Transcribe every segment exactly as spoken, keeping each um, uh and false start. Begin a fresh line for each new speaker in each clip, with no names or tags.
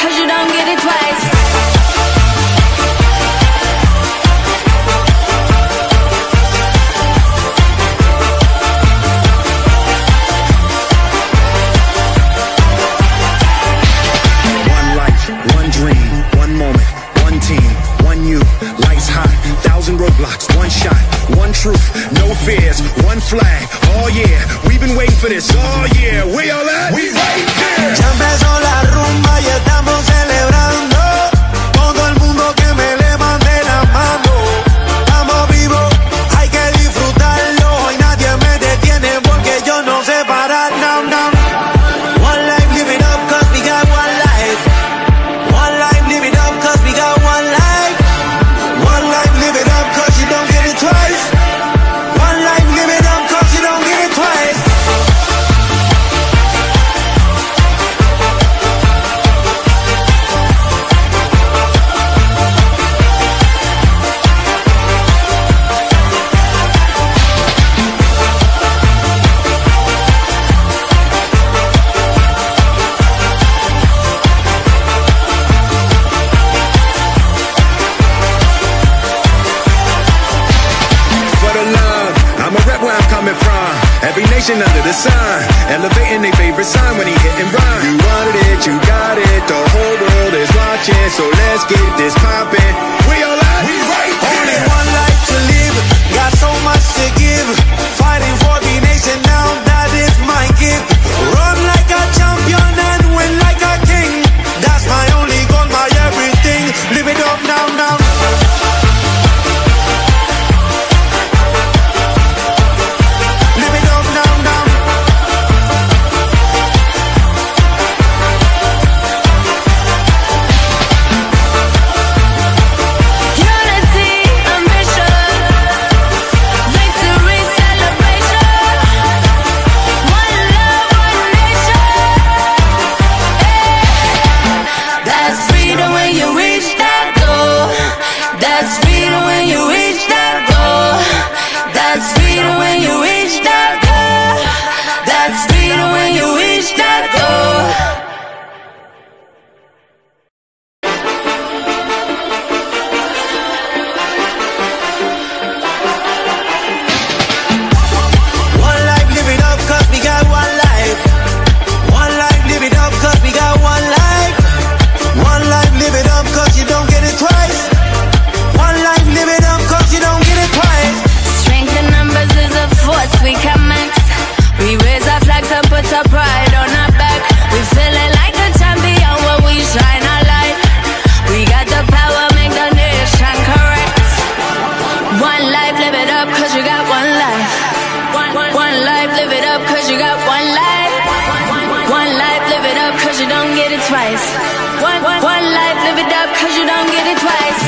cause you don't get it twice.
One life, one dream, one moment, one team, one you, lights high, thousand roadblocks, one shot, one truth, no fears, one flag, oh yeah, we've been waiting for this, oh yeah, we all at? We right here!
Ya empezó la rumba y estamos celebrando, todo el mundo que me levante la mano, estamos vivos, hay que disfrutarlo, y nadie me detiene porque yo no sé parar, now, now. One life, live it up cause we got one life. One life, live it up cause we got one life. One life, live it up cause you don't get it twice. One life, live it up cause you don't get it twice.
Every nation under the sun, elevating their favorite sign when he hit and run. You wanted it, you got it, the whole world is watching, so let's get this poppin'. We all out, we right here.
Only one life to live, got so much to give. Fighting for the nation, now that is my gift. Run like a champion and win like a king. That's my only goal, my everything. Live it up now, now.
One, one, one life, live it up, cause you don't get it twice.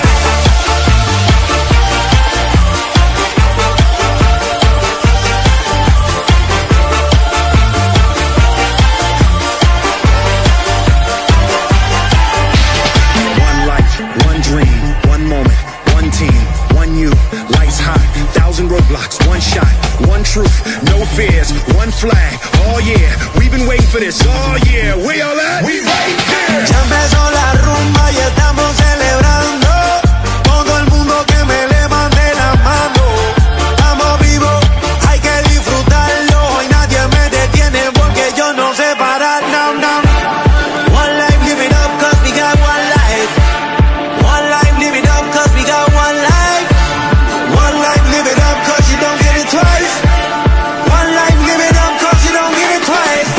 One life, one dream, one moment, one team, one you, lights high, thousand roadblocks, one shot, one truth, no fears, one flag, oh yeah, we've been waiting for this, oh yeah, we all at? We right here!
Ya empezó la rumba y estamos celebrando, todo el mundo que me levante la mano, estamos vivos, hay que disfrutarlo, y nadie me detiene porque yo no sé parar, now, now. One life, live it up cause we got one life. One life, live it up cause we got one life. One life, live it up cause you don't get it twice. One life, live it up cause you don't get it twice.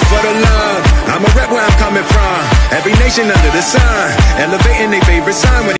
Every nation under the sun, elevating their favorite sign when